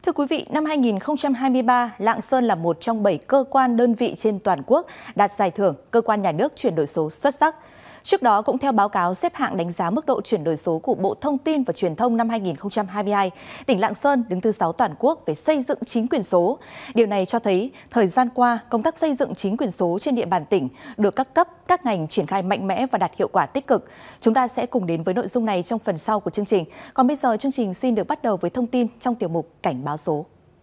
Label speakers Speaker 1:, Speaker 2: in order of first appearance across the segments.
Speaker 1: Thưa quý vị, năm 2023, Lạng Sơn là một trong 7 cơ quan đơn vị trên toàn quốc đạt giải thưởng cơ quan nhà nước chuyển đổi số xuất sắc. Trước đó, cũng theo báo cáo xếp hạng đánh giá mức độ chuyển đổi số của Bộ Thông tin và Truyền thông năm 2022, tỉnh Lạng Sơn đứng thứ 6 toàn quốc về xây dựng chính quyền số. Điều này cho thấy, thời gian qua, công tác xây dựng chính quyền số trên địa bàn tỉnh được các cấp, các ngành triển khai mạnh mẽ và đạt hiệu quả tích cực. Chúng ta sẽ cùng đến với nội dung này trong phần sau của chương trình. Còn bây giờ, chương trình xin được bắt đầu với thông tin trong tiểu mục Cảnh báo số.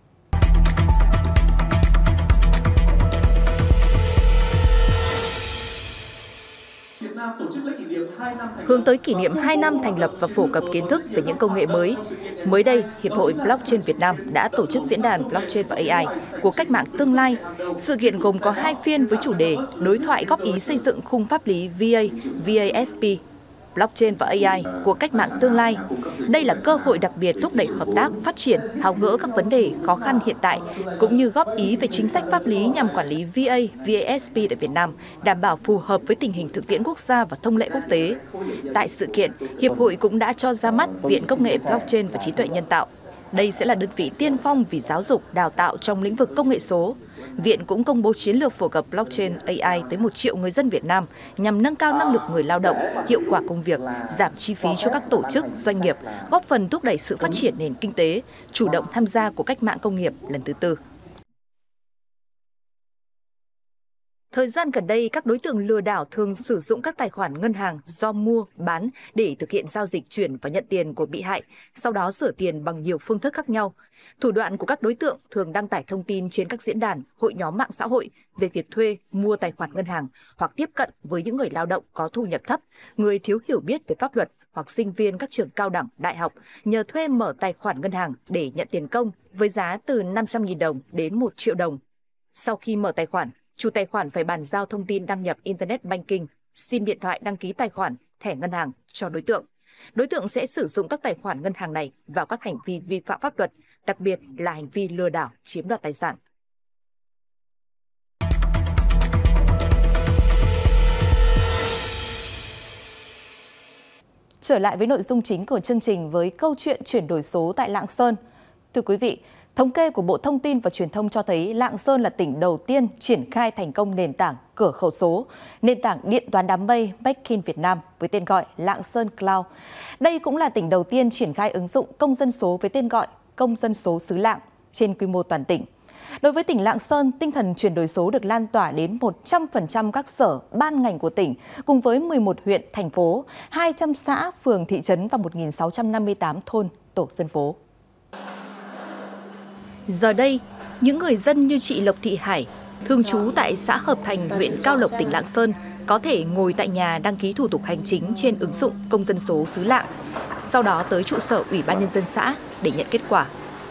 Speaker 2: Hướng tới kỷ niệm 2 năm thành lập và phổ cập kiến thức về những công nghệ mới. Mới đây, Hiệp hội Blockchain Việt Nam đã tổ chức diễn đàn Blockchain và AI của cách mạng tương lai. Sự kiện gồm có 2 phiên với chủ đề đối thoại góp ý xây dựng khung pháp lý VASP, Blockchain và AI của cách mạng tương lai. Đây là cơ hội đặc biệt thúc đẩy hợp tác, phát triển, tháo gỡ các vấn đề khó khăn hiện tại, cũng như góp ý về chính sách pháp lý nhằm quản lý VASP tại Việt Nam, đảm bảo phù hợp với tình hình thực tiễn quốc gia và thông lệ quốc tế. Tại sự kiện, Hiệp hội cũng đã cho ra mắt Viện Công nghệ Blockchain và Trí tuệ nhân tạo. Đây sẽ là đơn vị tiên phong vì giáo dục, đào tạo trong lĩnh vực công nghệ số. Viện cũng công bố chiến lược phổ cập Blockchain AI tới 1 triệu người dân Việt Nam nhằm nâng cao năng lực người lao động, hiệu quả công việc, giảm chi phí cho các tổ chức, doanh nghiệp, góp phần thúc đẩy sự phát triển nền kinh tế, chủ động tham gia của cách mạng công nghiệp lần thứ 4. Thời gian gần đây, các đối tượng lừa đảo thường sử dụng các tài khoản ngân hàng do mua, bán để thực hiện giao dịch chuyển và nhận tiền của bị hại, sau đó rửa tiền bằng nhiều phương thức khác nhau. Thủ đoạn của các đối tượng thường đăng tải thông tin trên các diễn đàn, hội nhóm mạng xã hội về việc thuê, mua tài khoản ngân hàng hoặc tiếp cận với những người lao động có thu nhập thấp, người thiếu hiểu biết về pháp luật hoặc sinh viên các trường cao đẳng, đại học nhờ thuê mở tài khoản ngân hàng để nhận tiền công với giá từ 500.000 đồng đến 1 triệu đồng. Sau khi mở tài khoản, chủ tài khoản phải bàn giao thông tin đăng nhập Internet Banking, SIM điện thoại đăng ký tài khoản, thẻ ngân hàng cho đối tượng. Đối tượng sẽ sử dụng các tài khoản ngân hàng này vào các hành vi vi phạm pháp luật, đặc biệt là hành vi lừa đảo, chiếm đoạt tài sản.
Speaker 1: Trở lại với nội dung chính của chương trình với câu chuyện chuyển đổi số tại Lạng Sơn. Thưa quý vị, thống kê của Bộ Thông tin và Truyền thông cho thấy Lạng Sơn là tỉnh đầu tiên triển khai thành công nền tảng cửa khẩu số, nền tảng điện toán đám mây Make in Việt Nam với tên gọi Lạng Sơn Cloud. Đây cũng là tỉnh đầu tiên triển khai ứng dụng công dân số với tên gọi Công dân số xứ Lạng trên quy mô toàn tỉnh. Đối với tỉnh Lạng Sơn, tinh thần chuyển đổi số được lan tỏa đến 100% các sở, ban ngành của tỉnh, cùng với 11 huyện, thành phố, 200 xã, phường, thị trấn và 1.658 thôn, tổ dân phố.
Speaker 2: Giờ đây, những người dân như chị Lộc Thị Hải, thường trú tại xã Hợp Thành, huyện Cao Lộc, tỉnh Lạng Sơn, có thể ngồi tại nhà đăng ký thủ tục hành chính trên ứng dụng Công dân số xứ Lạng, sau đó tới trụ sở Ủy ban Nhân dân xã để nhận kết quả.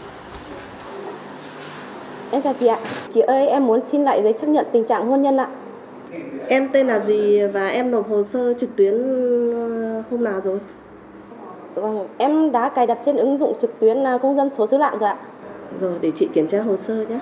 Speaker 3: Em chào chị ạ. Chị ơi, em muốn xin lại giấy xác nhận tình trạng hôn nhân ạ.
Speaker 4: Em tên là gì và em nộp hồ sơ trực tuyến hôm nào rồi?
Speaker 3: Vâng, em đã cài đặt trên ứng dụng trực tuyến Công dân số xứ Lạng rồi ạ.
Speaker 4: Rồi, để chị kiểm tra hồ sơ nhé.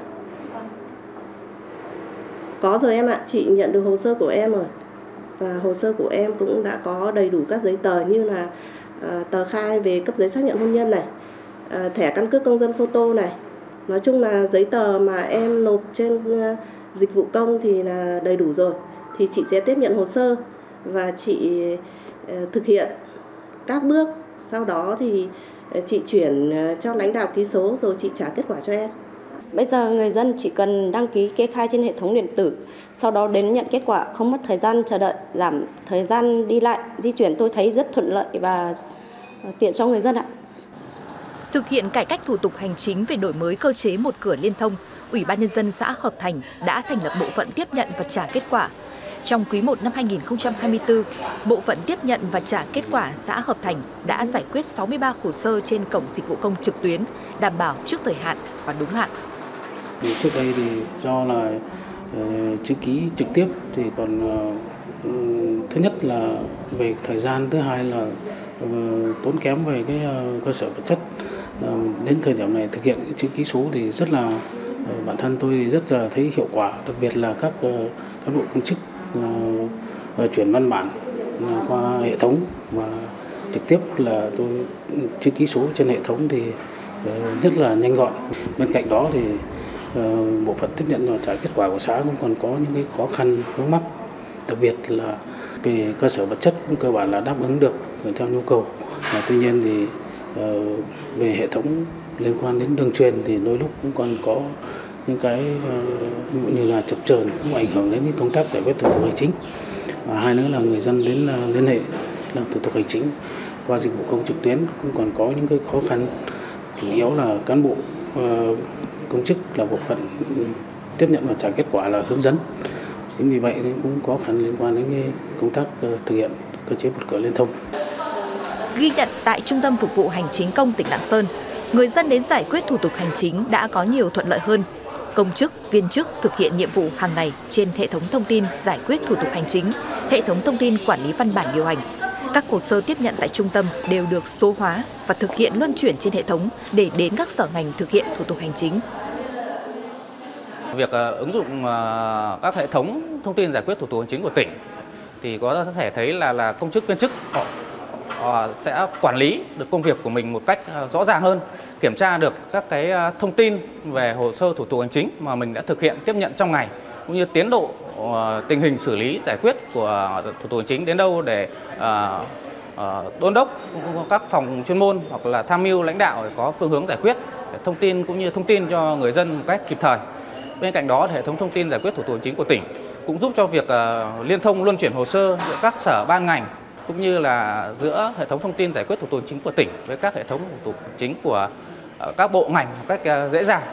Speaker 4: Có rồi em ạ, chị nhận được hồ sơ của em rồi. Và hồ sơ của em cũng đã có đầy đủ các giấy tờ như là tờ khai về cấp giấy xác nhận hôn nhân này, thẻ căn cước công dân photo này. Nói chung là giấy tờ mà em nộp trên dịch vụ công thì là đầy đủ rồi. Thì chị sẽ tiếp nhận hồ sơ và chị thực hiện các bước. Sau đó thì chị chuyển cho lãnh đạo ký số rồi chị trả kết quả cho em.
Speaker 3: Bây giờ người dân chỉ cần đăng ký kê khai trên hệ thống điện tử, sau đó đến nhận kết quả, không mất thời gian chờ đợi, giảm thời gian đi lại, di chuyển tôi thấy rất thuận lợi và tiện cho người dân ạ.
Speaker 2: Thực hiện cải cách thủ tục hành chính về đổi mới cơ chế một cửa liên thông, Ủy ban Nhân dân xã Hợp Thành đã thành lập bộ phận tiếp nhận và trả kết quả. Trong quý 1 năm 2024, bộ phận tiếp nhận và trả kết quả xã Hợp Thành đã giải quyết 63 hồ sơ trên cổng dịch vụ công trực tuyến, đảm bảo trước thời hạn và đúng hạn.
Speaker 5: Trước đây thì do là chữ ký trực tiếp thì còn thứ nhất là về thời gian, thứ hai là tốn kém về cái cơ sở vật chất. Đến thời điểm này thực hiện chữ ký số thì rất là bản thân tôi thì rất là thấy hiệu quả, đặc biệt là các cán bộ công chức chuyển văn bản qua hệ thống và trực tiếp là tôi chữ ký số trên hệ thống thì rất là nhanh gọn. Bên cạnh đó thì bộ phận tiếp nhận và trả kết quả của xã cũng còn có những cái khó khăn vướng mắc, đặc biệt là về cơ sở vật chất cũng cơ bản là đáp ứng được theo nhu cầu. Tuy nhiên thì về hệ thống liên quan đến đường truyền thì đôi lúc cũng còn có những cái ví dụ như là chập chờn, cũng ảnh hưởng đến cái công tác giải quyết thủ tục hành chính. Và hai nữa là người dân đến liên hệ làm thủ tục hành chính qua dịch vụ công trực tuyến cũng còn có những cái khó khăn, chủ yếu là cán bộ công chức là bộ phận tiếp nhận và trả kết quả là hướng dẫn. Chính vì vậy nên cũng có khó khăn liên quan đến cái công tác thực hiện cơ chế một cửa liên thông.
Speaker 2: Ghi nhận tại Trung tâm Phục vụ Hành chính công tỉnh Lạng Sơn, người dân đến giải quyết thủ tục hành chính đã có nhiều thuận lợi hơn. Công chức, viên chức thực hiện nhiệm vụ hàng ngày trên hệ thống thông tin giải quyết thủ tục hành chính, hệ thống thông tin quản lý văn bản điều hành. Các hồ sơ tiếp nhận tại trung tâm đều được số hóa và thực hiện luân chuyển trên hệ thống để đến các sở ngành thực hiện thủ tục hành chính.
Speaker 6: Việc ứng dụng các hệ thống thông tin giải quyết thủ tục hành chính của tỉnh thì có thể thấy là công chức viên chức họ sẽ quản lý được công việc của mình một cách rõ ràng hơn, kiểm tra được các cái thông tin về hồ sơ thủ tục hành chính mà mình đã thực hiện tiếp nhận trong ngày, cũng như tiến độ tình hình xử lý giải quyết của thủ tục hành chính đến đâu để đôn đốc các phòng chuyên môn hoặc là tham mưu lãnh đạo để có phương hướng giải quyết, để thông tin cũng như thông tin cho người dân một cách kịp thời. Bên cạnh đó, hệ thống thông tin giải quyết thủ tục hành chính của tỉnh cũng giúp cho việc liên thông luân chuyển hồ sơ giữa các sở ban ngành cũng như là giữa hệ thống thông tin giải quyết thủ tục hành chính của tỉnh với các hệ thống thủ tục hành chính của các bộ ngành một cách dễ dàng.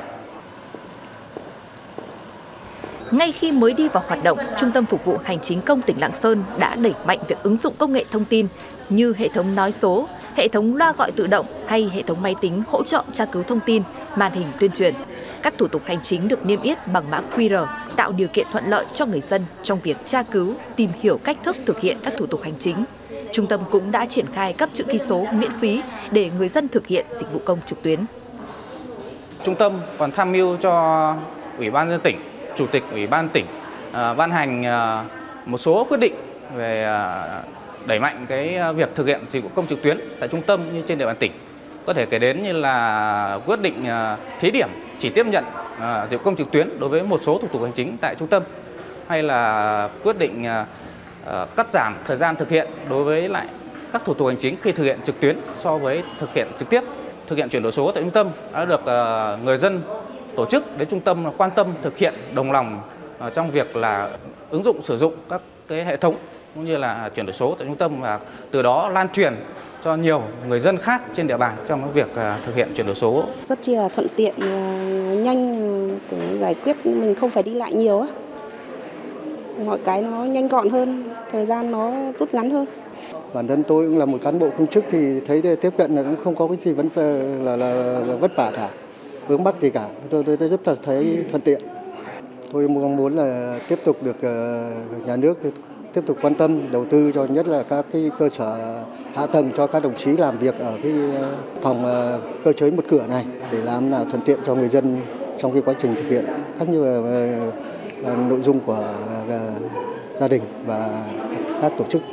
Speaker 2: Ngay khi mới đi vào hoạt động, Trung tâm Phục vụ Hành chính công tỉnh Lạng Sơn đã đẩy mạnh việc ứng dụng công nghệ thông tin như hệ thống nói số, hệ thống loa gọi tự động hay hệ thống máy tính hỗ trợ tra cứu thông tin, màn hình tuyên truyền. Các thủ tục hành chính được niêm yết bằng mã QR, tạo điều kiện thuận lợi cho người dân trong việc tra cứu, tìm hiểu cách thức thực hiện các thủ tục hành chính. Trung tâm cũng đã triển khai cấp chữ ký số miễn phí để người dân thực hiện dịch vụ công trực tuyến.
Speaker 6: Trung tâm còn tham mưu cho Ủy ban nhân dân tỉnh, Chủ tịch Ủy ban tỉnh ban hành một số quyết định về đẩy mạnh cái việc thực hiện dịch vụ công trực tuyến tại trung tâm như trên địa bàn tỉnh. Có thể kể đến như là quyết định thí điểm chỉ tiếp nhận dịch vụ công trực tuyến đối với một số thủ tục hành chính tại trung tâm, hay là quyết định cắt giảm thời gian thực hiện đối với lại các thủ tục hành chính khi thực hiện trực tuyến so với thực hiện trực tiếp. Thực hiện chuyển đổi số tại trung tâm đã được người dân, tổ chức đến trung tâm quan tâm thực hiện đồng lòng trong việc là ứng dụng sử dụng các cái hệ thống cũng như là chuyển đổi số tại trung tâm, và từ đó lan truyền cho nhiều người dân khác trên địa bàn trong cái việc thực hiện chuyển đổi số.
Speaker 3: Rất chi là thuận tiện, nhanh, giải quyết mình không phải đi lại nhiều á. Mọi cái nó nhanh gọn hơn, thời gian nó rút ngắn hơn.
Speaker 7: Bản thân tôi cũng là một cán bộ công chức thì thấy tiếp cận là cũng không có cái gì là vất vả cả, vướng mắc gì cả. Tôi rất là thấy thuận tiện. Tôi mong muốn là tiếp tục được nhà nước tiếp tục quan tâm đầu tư cho, nhất là các cái cơ sở hạ tầng cho các đồng chí làm việc ở cái phòng cơ chế một cửa này, để làm nào thuận tiện cho người dân trong cái quá trình thực hiện các như là nội dung của gia đình và các tổ chức.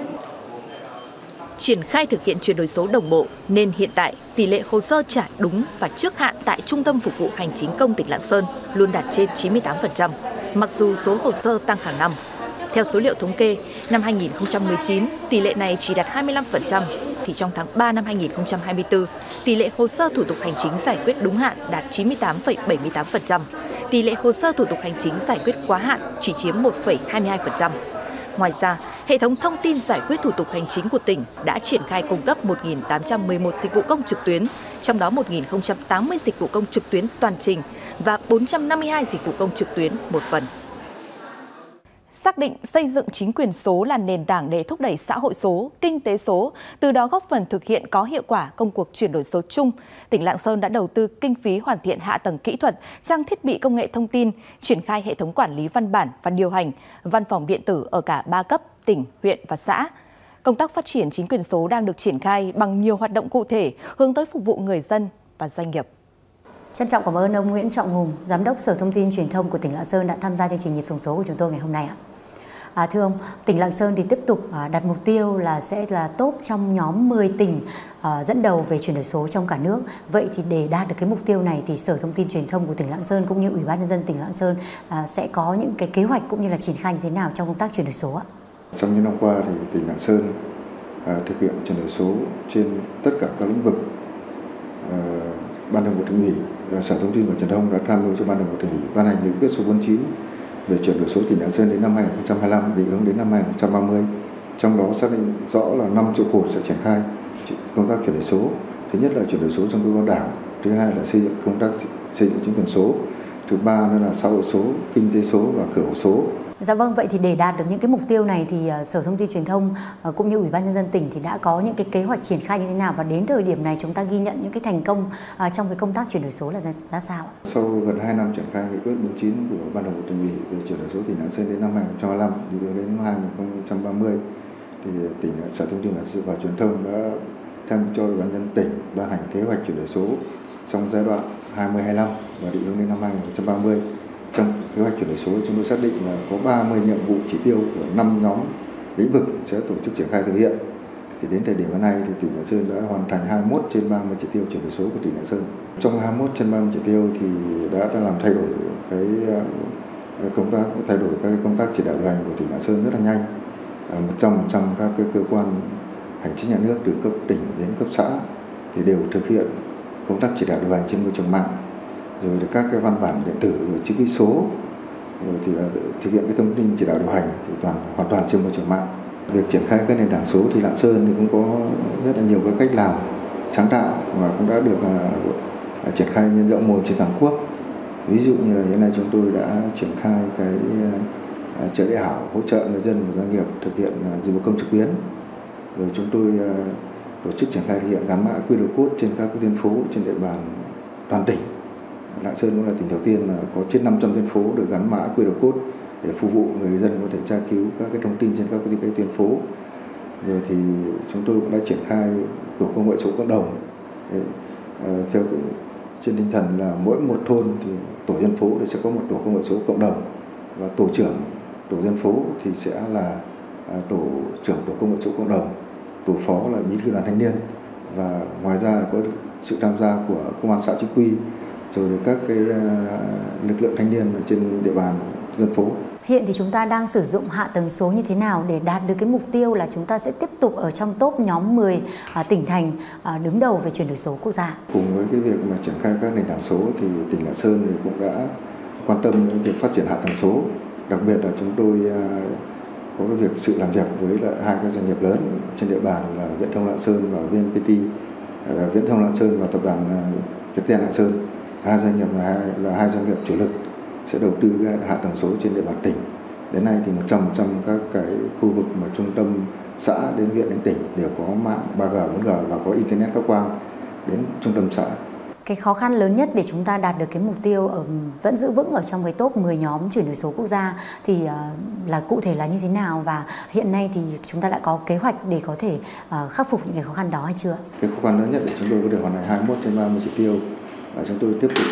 Speaker 2: Triển khai thực hiện chuyển đổi số đồng bộ nên hiện tại tỷ lệ hồ sơ trả đúng và trước hạn tại Trung tâm Phục vụ Hành chính công tỉnh Lạng Sơn luôn đạt trên 98%, mặc dù số hồ sơ tăng hàng năm. Theo số liệu thống kê, năm 2019, tỷ lệ này chỉ đạt 25%, thì trong tháng 3 năm 2024, tỷ lệ hồ sơ thủ tục hành chính giải quyết đúng hạn đạt 98,78%. Tỷ lệ hồ sơ thủ tục hành chính giải quyết quá hạn chỉ chiếm 1,22%. Ngoài ra, hệ thống thông tin giải quyết thủ tục hành chính của tỉnh đã triển khai cung cấp 1.811 dịch vụ công trực tuyến, trong đó 1.080 dịch vụ công trực tuyến toàn trình và 452 dịch vụ công trực tuyến một phần.
Speaker 1: Xác định xây dựng chính quyền số là nền tảng để thúc đẩy xã hội số, kinh tế số, từ đó góp phần thực hiện có hiệu quả công cuộc chuyển đổi số chung, tỉnh Lạng Sơn đã đầu tư kinh phí hoàn thiện hạ tầng kỹ thuật, trang thiết bị công nghệ thông tin, triển khai hệ thống quản lý văn bản và điều hành, văn phòng điện tử ở cả 3 cấp, tỉnh, huyện và xã. Công tác phát triển chính quyền số đang được triển khai bằng nhiều hoạt động cụ thể hướng tới phục vụ người dân và doanh nghiệp.
Speaker 8: Trân trọng cảm ơn ông Nguyễn Trọng Hùng, Giám đốc Sở Thông tin Truyền thông của tỉnh Lạng Sơn đã tham gia chương trình Nhịp sống số của chúng tôi ngày hôm nay. Thưa ông, tỉnh Lạng Sơn thì tiếp tục đặt mục tiêu là sẽ là top trong nhóm 10 tỉnh dẫn đầu về chuyển đổi số trong cả nước. Vậy thì để đạt được cái mục tiêu này thì Sở Thông tin Truyền thông của tỉnh Lạng Sơn cũng như Ủy ban Nhân dân tỉnh Lạng Sơn sẽ có những cái kế hoạch cũng như là triển khai như thế nào trong công tác chuyển đổi số ạ?
Speaker 9: Trong những năm qua thì tỉnh Lạng Sơn thực hiện chuyển đổi số trên tất cả các lĩnh vực. Ban Thường vụ Tỉnh ủy, Sở Thông tin và Truyền thông đã tham mưu cho Ban Thường vụ Tỉnh ủy ban hành nghị quyết số 49 về chuyển đổi số tỉnh Lạng Sơn đến năm 2025, định hướng đến năm 2030. Trong đó xác định rõ là 5 trụ cột sẽ triển khai công tác chuyển đổi số. Thứ nhất là chuyển đổi số trong cơ quan đảng, thứ hai là xây dựng công tác xây dựng chính quyền số, thứ ba nữa là xã hội số, kinh tế số và cửa khẩu số.
Speaker 8: Dạ vâng, vậy thì để đạt được những cái mục tiêu này thì Sở Thông tin Truyền thông cũng như Ủy ban Nhân dân tỉnh thì đã có những cái kế hoạch triển khai như thế nào, và đến thời điểm này chúng ta ghi nhận những cái thành công trong cái công tác chuyển đổi số là ra sao?
Speaker 9: Sau gần 2 năm triển khai nghị quyết 49 của Ban Thường vụ Tỉnh ủy về chuyển đổi số tỉnh Lạng Sơn đến năm 2025, đi hướng đến năm 2030, thì tỉnh Sở Thông tin và Truyền thông đã tham cho Ủy ban Nhân dân tỉnh ban hành kế hoạch chuyển đổi số trong giai đoạn 2025 và định hướng đến năm 2030. Trong kế hoạch chuyển đổi số chúng tôi xác định là có 30 nhiệm vụ chỉ tiêu của 5 nhóm lĩnh vực sẽ tổ chức triển khai thực hiện. Thì đến thời điểm hiện nay thì tỉnh Lạng Sơn đã hoàn thành 21 trên 30 chỉ tiêu chuyển đổi số của tỉnh Lạng Sơn. Trong 21 trên 30 chỉ tiêu thì đã làm thay đổi cái công tác chỉ đạo điều hành của tỉnh Lạng Sơn rất là nhanh. 100% các cái cơ quan hành chính nhà nước từ cấp tỉnh đến cấp xã thì đều thực hiện công tác chỉ đạo điều hành trên môi trường mạng, rồi các cái văn bản điện tử, rồi chữ ký số, rồi thì là thực hiện cái thông tin chỉ đạo điều hành thì hoàn toàn trên môi trường mạng. Việc triển khai các nền tảng số thì Lạng Sơn thì cũng có rất là nhiều các cách làm sáng tạo và cũng đã được triển khai nhân rộng mô trên toàn quốc. Ví dụ như là hiện nay chúng tôi đã triển khai cái chợ Đại Hảo hỗ trợ người dân và doanh nghiệp thực hiện dịch vụ công trực tuyến. Rồi chúng tôi tổ chức triển khai thực hiện gắn mã QR code trên các tuyến phố trên địa bàn toàn tỉnh. Lạng Sơn cũng là tỉnh đầu tiên là có trên 500 tuyến phố được gắn mã QR code để phục vụ người dân có thể tra cứu các cái thông tin trên các cái tuyến phố. Rồi thì chúng tôi cũng đã triển khai tổ công nghệ số cộng đồng theo trên tinh thần là mỗi một thôn thì tổ dân phố thì sẽ có một tổ công nghệ số cộng đồng, và tổ trưởng tổ dân phố thì sẽ là tổ trưởng tổ công nghệ số cộng đồng, tổ phó là bí thư đoàn thanh niên, và ngoài ra có sự tham gia của công an xã chính quy, rồi các cái lực lượng thanh niên ở trên địa bàn dân phố.
Speaker 8: Hiện thì chúng ta đang sử dụng hạ tầng số như thế nào để đạt được cái mục tiêu là chúng ta sẽ tiếp tục ở trong top nhóm 10 tỉnh thành đứng đầu về chuyển đổi số quốc gia?
Speaker 9: Cùng với cái việc mà triển khai các nền tảng số thì tỉnh Lạng Sơn thì cũng đã quan tâm đến việc phát triển hạ tầng số. Đặc biệt là chúng tôi có cái việc sự làm việc với lại hai cái doanh nghiệp lớn trên địa bàn là Viễn thông Lạng Sơn và VNPT, Viễn thông Lạng Sơn và tập đoàn Viettel Lạng Sơn. Hai doanh nghiệp là hai doanh nghiệp chủ lực sẽ đầu tư hạ tầng số trên địa bàn tỉnh. Đến nay thì 100% các cái khu vực mà trung tâm xã đến huyện đến tỉnh đều có mạng 3G, 4G và có internet phát quang đến trung tâm xã.
Speaker 8: Cái khó khăn lớn nhất để chúng ta đạt được cái mục tiêu vẫn giữ vững ở trong cái top 10 nhóm chuyển đổi số quốc gia thì là cụ thể là như thế nào, và hiện nay thì chúng ta đã có kế hoạch để có thể khắc phục những cái khó khăn đó hay chưa?
Speaker 9: Cái khó khăn lớn nhất để chúng tôi có thể hoàn thành 21 trên 30 chỉ tiêu là chúng tôi tiếp tục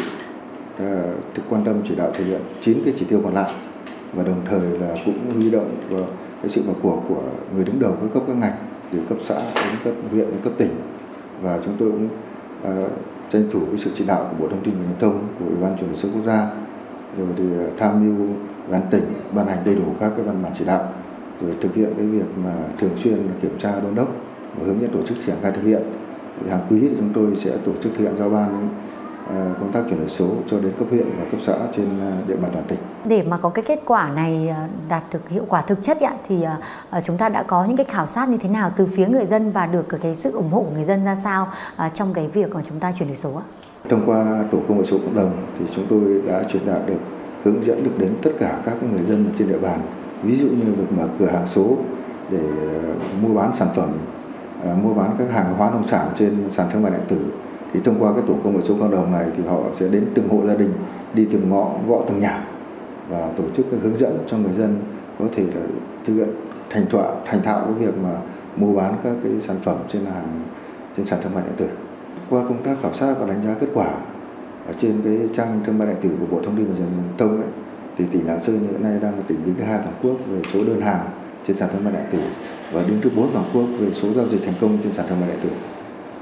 Speaker 9: quan tâm chỉ đạo thực hiện 9 cái chỉ tiêu còn lại, và đồng thời là cũng huy động vào cái sự vào cuộc của người đứng đầu các cấp các ngành từ cấp xã đến cấp huyện đến cấp tỉnh, và chúng tôi cũng tranh thủ cái sự chỉ đạo của Bộ Thông tin và Truyền thông, của Ủy ban chuyển đổi số quốc gia, rồi thì tham mưu ban tỉnh ban hành đầy đủ các cái văn bản chỉ đạo, rồi thực hiện cái việc mà thường xuyên kiểm tra đôn đốc và hướng dẫn tổ chức triển khai thực hiện. Hàng quý thì chúng tôi sẽ tổ chức thực hiện giao ban công tác chuyển đổi số cho đến cấp huyện và cấp xã trên địa bàn toàn tỉnh.
Speaker 8: Để mà có cái kết quả này đạt được hiệu quả thực chất thì chúng ta đã có những cái khảo sát như thế nào từ phía người dân và được cái sự ủng hộ của người dân ra sao trong cái việc mà chúng ta chuyển đổi số ạ?
Speaker 9: Thông qua tổ công nghệ số cộng đồng thì chúng tôi đã truyền đạt được, hướng dẫn được đến tất cả các cái người dân trên địa bàn. Ví dụ như việc mở cửa hàng số để mua bán sản phẩm, mua bán các hàng hóa nông sản trên sàn thương mại điện tử. Thì thông qua cái tổ công nghệ số cộng đồng này thì họ sẽ đến từng hộ gia đình, đi từng ngõ, gõ từng nhà và tổ chức cái hướng dẫn cho người dân có thể là thực hiện thành thạo cái việc mà mua bán các cái sản phẩm trên sàn thương mại điện tử. Qua công tác khảo sát và đánh giá kết quả ở trên cái trang thương mại điện tử của Bộ Thông tin và Truyền thông ấy, thì tỉnh Lạng Sơn hiện nay đang là tỉnh đứng thứ 2 toàn quốc về số đơn hàng trên sàn thương mại điện tử và đứng thứ 4 toàn quốc về số giao dịch thành công trên sàn thương mại điện tử.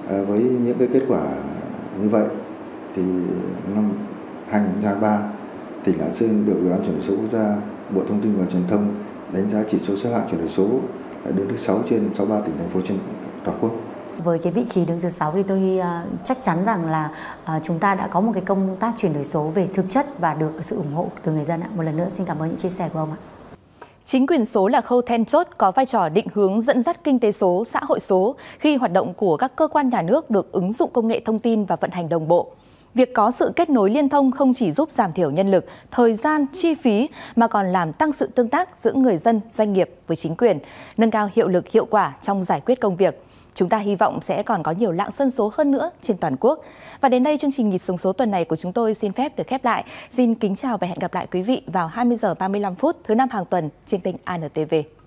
Speaker 9: Với những cái kết quả như vậy thì năm 2023 tỉnh Lạng Sơn được Ủy ban chuyển đổi số quốc gia, Bộ Thông tin và Truyền thông đánh giá chỉ số xếp hạng chuyển đổi số đứng thứ 6 trên 63 tỉnh thành phố trên toàn quốc.
Speaker 8: Với cái vị trí đứng thứ 6 thì tôi chắc chắn rằng là chúng ta đã có một cái công tác chuyển đổi số về thực chất và được sự ủng hộ từ người dân ạ. Một lần nữa xin cảm ơn những chia sẻ của ông ạ.
Speaker 1: Chính quyền số là khâu then chốt có vai trò định hướng dẫn dắt kinh tế số, xã hội số khi hoạt động của các cơ quan nhà nước được ứng dụng công nghệ thông tin và vận hành đồng bộ. Việc có sự kết nối liên thông không chỉ giúp giảm thiểu nhân lực, thời gian, chi phí mà còn làm tăng sự tương tác giữa người dân, doanh nghiệp với chính quyền, nâng cao hiệu lực hiệu quả trong giải quyết công việc. Chúng ta hy vọng sẽ còn có nhiều Lạng Sơn số hơn nữa trên toàn quốc. Và đến đây chương trình Nhịp Sống Số tuần này của chúng tôi xin phép được khép lại. Xin kính chào và hẹn gặp lại quý vị vào 20 giờ 35 phút thứ 5 hàng tuần trên kênh ANTV.